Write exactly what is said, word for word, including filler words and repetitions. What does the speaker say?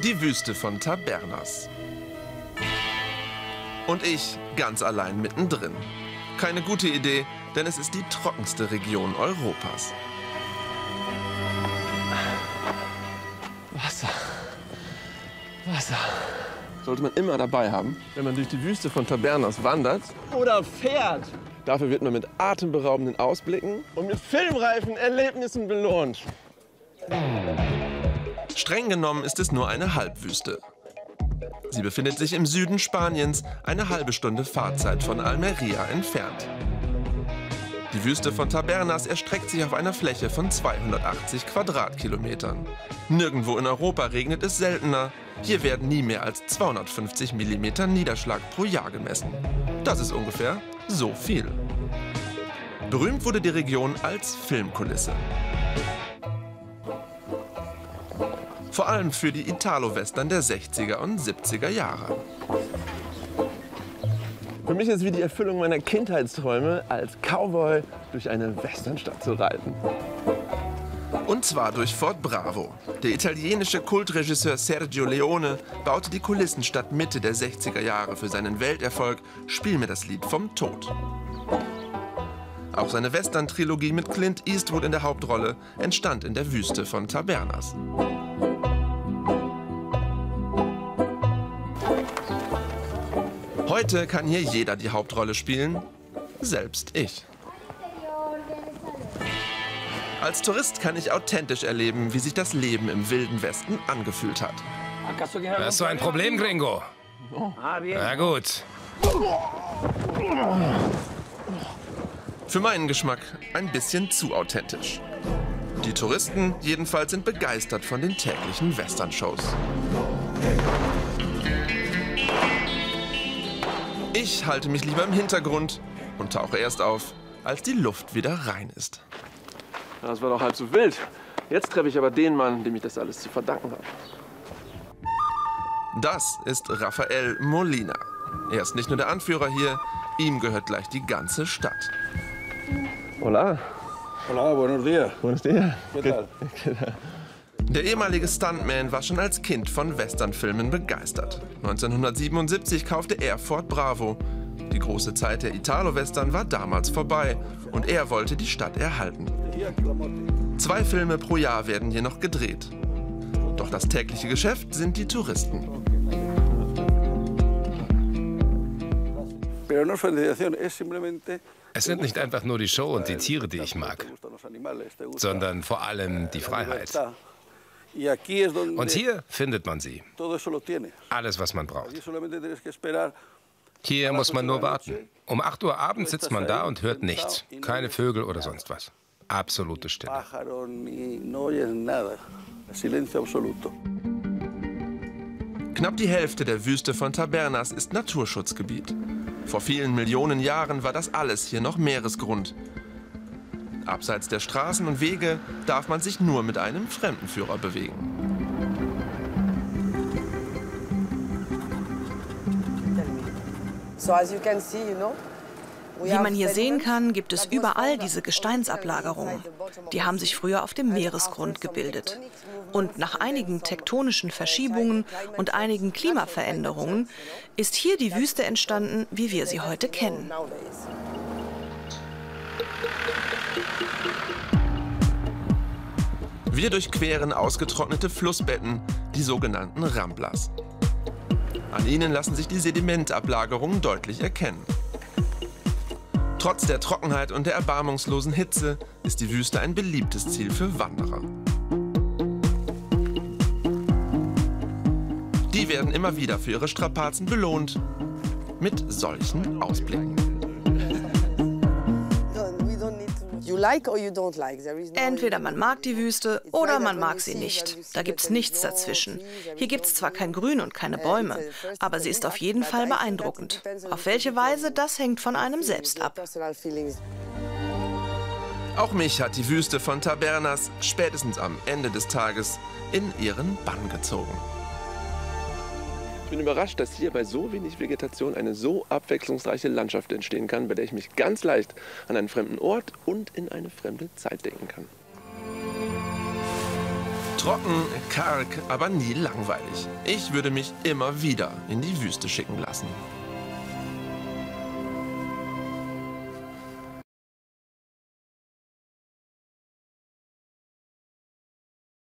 Die Wüste von Tabernas. Und ich ganz allein mittendrin. Keine gute Idee, denn es ist die trockenste Region Europas. Wasser. Wasser. Sollte man immer dabei haben, wenn man durch die Wüste von Tabernas wandert oder fährt. Dafür wird man mit atemberaubenden Ausblicken und mit filmreifen Erlebnissen belohnt. Streng genommen ist es nur eine Halbwüste. Sie befindet sich im Süden Spaniens, eine halbe Stunde Fahrzeit von Almería entfernt. Die Wüste von Tabernas erstreckt sich auf einer Fläche von zweihundertachtzig Quadratkilometern. Nirgendwo in Europa regnet es seltener. Hier werden nie mehr als zweihundertfünfzig Millimeter Niederschlag pro Jahr gemessen. Das ist ungefähr so viel. Berühmt wurde die Region als Filmkulisse. Vor allem für die Italo-Western der sechziger und siebziger Jahre. Für mich ist es wie die Erfüllung meiner Kindheitsträume, als Cowboy durch eine Westernstadt zu reiten. Und zwar durch Fort Bravo. Der italienische Kultregisseur Sergio Leone baute die Kulissenstadt Mitte der sechziger Jahre für seinen Welterfolg Spiel mir das Lied vom Tod. Auch seine Western-Trilogie mit Clint Eastwood in der Hauptrolle entstand in der Wüste von Tabernas. Heute kann hier jeder die Hauptrolle spielen, selbst ich. Als Tourist kann ich authentisch erleben, wie sich das Leben im Wilden Westen angefühlt hat. Hast du ein Problem, Gringo? Na gut. Für meinen Geschmack ein bisschen zu authentisch. Die Touristen jedenfalls sind begeistert von den täglichen Western-Shows. Ich halte mich lieber im Hintergrund und tauche erst auf, als die Luft wieder rein ist. Das war doch halb so wild. Jetzt treffe ich aber den Mann, dem ich das alles zu verdanken habe. Das ist Rafael Molina. Er ist nicht nur der Anführer hier, ihm gehört gleich die ganze Stadt. Hola. Hola, buenos días. Buenos días. ¿Qué tal? Der ehemalige Stuntman war schon als Kind von Westernfilmen begeistert. neunzehnhundertsiebenundsiebzig kaufte er Fort Bravo. Die große Zeit der Italo-Western war damals vorbei und er wollte die Stadt erhalten. Zwei Filme pro Jahr werden hier noch gedreht. Doch das tägliche Geschäft sind die Touristen. Es sind nicht einfach nur die Show und die Tiere, die ich mag, sondern vor allem die Freiheit. Und hier findet man sie. Alles, was man braucht. Hier muss man nur warten. Um acht Uhr abends sitzt man da und hört nichts. Keine Vögel oder sonst was. Absolute Stille. Knapp die Hälfte der Wüste von Tabernas ist Naturschutzgebiet. Vor vielen Millionen Jahren war das alles hier noch Meeresgrund. Abseits der Straßen und Wege darf man sich nur mit einem Fremdenführer bewegen. Wie man hier sehen kann, gibt es überall diese Gesteinsablagerungen. Die haben sich früher auf dem Meeresgrund gebildet. Und nach einigen tektonischen Verschiebungen und einigen Klimaveränderungen ist hier die Wüste entstanden, wie wir sie heute kennen. Wir durchqueren ausgetrocknete Flussbetten, die sogenannten Ramblas. An ihnen lassen sich die Sedimentablagerungen deutlich erkennen. Trotz der Trockenheit und der erbarmungslosen Hitze ist die Wüste ein beliebtes Ziel für Wanderer. Die werden immer wieder für ihre Strapazen belohnt mit solchen Ausblicken. Entweder man mag die Wüste oder man mag sie nicht. Da gibt's nichts dazwischen. Hier gibt's zwar kein Grün und keine Bäume, aber sie ist auf jeden Fall beeindruckend. Auf welche Weise, das hängt von einem selbst ab. Auch mich hat die Wüste von Tabernas spätestens am Ende des Tages in ihren Bann gezogen. Ich bin überrascht, dass hier bei so wenig Vegetation eine so abwechslungsreiche Landschaft entstehen kann, bei der ich mich ganz leicht an einen fremden Ort und in eine fremde Zeit denken kann. Trocken, karg, aber nie langweilig. Ich würde mich immer wieder in die Wüste schicken lassen.